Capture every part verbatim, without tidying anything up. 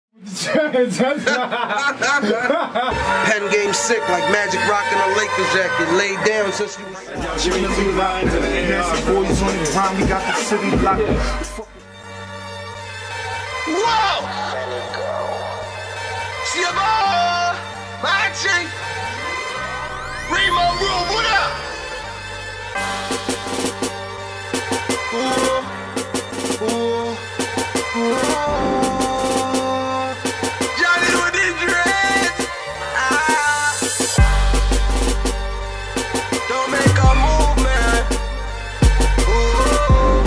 Pen game sick like Magic rocking a Lakers jacket. Laid down since you. NastyBoyz on the ground, we got the city locked. Whoa! See ya, boy! Magic! Remo room, what up? Ooh, ooh, ooh. Johnny with his dreads. Ah. Don't make a move, man. Ooh.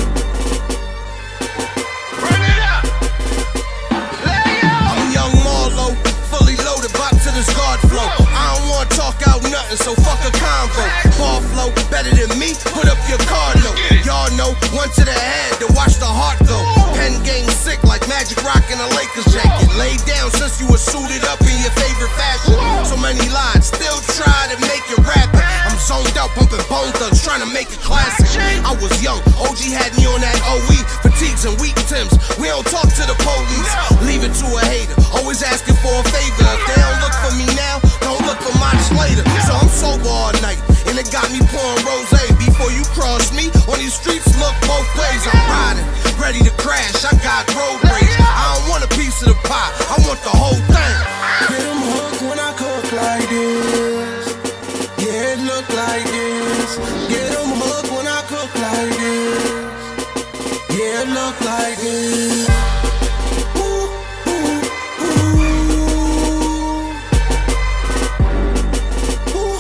Run it up. Lay out. I'm young Marlo, fully loaded, bop to this guard flow. I don't wanna talk out nothing, so fuck a convo. Ball flow, better than me, put up your card note. Y'all know, one to the head to watch the heart go. Pen game sick like Magic rocking a Lakers jacket. Laid down since you were suited up in your favorite fashion. So many lines, still try to make it rapping. I'm zoned out, pumping bone thugs, trying to make it classic. I was young, O G had me on that O E. Fatigues and weak Tims, we don't talk to the police. Leave it to a hater, always asking for a favor. If they don't look for me now, don't look for much later. So I'm sober all night, and it got me pouring rosé. Before you cross me, on these streets look both ways. I'm riding, ready to crash, I got road rage. I don't want a piece of the pie, I want the whole thing. Get them hooked when I cook like this. Yeah, it look like this. Get them hooked when I cook like this. Yeah, it look like this. Ooh, ooh, ooh. Ooh,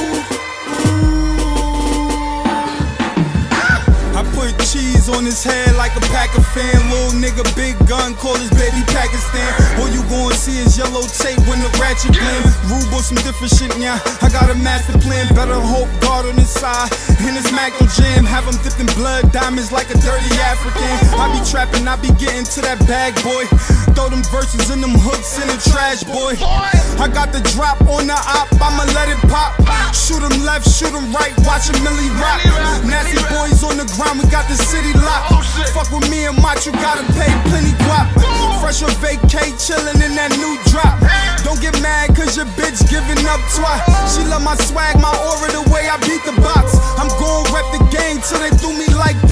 ooh, ooh. I put cheese on his head like a pack of fan. Little nigga, big gun, call his baby Pakistan. All you gon' see is yellow tape when the ratchet blend. Rube on some different shit, yeah. I got a master plan. Better hope God on his side. In his Magnum jam, have him dipped in blood diamonds like a dirty African. I be trapping, I be getting to that bag, boy. Throw them verses in them hooks in the trash, boy. I got the drop on the op, I'ma let it pop. Shoot him left, shoot him right, watch him Millie rock. NastyBoyz on the ground, we got the city locked. Fuck with me and Mach, you gotta pay plenty guap. Fresh or vacay, chillin' in that new drop. Don't get mad cause your bitch giving up twat. She love my swag, my aura, the way I beat the box. I'm gon' rep the game till they do me like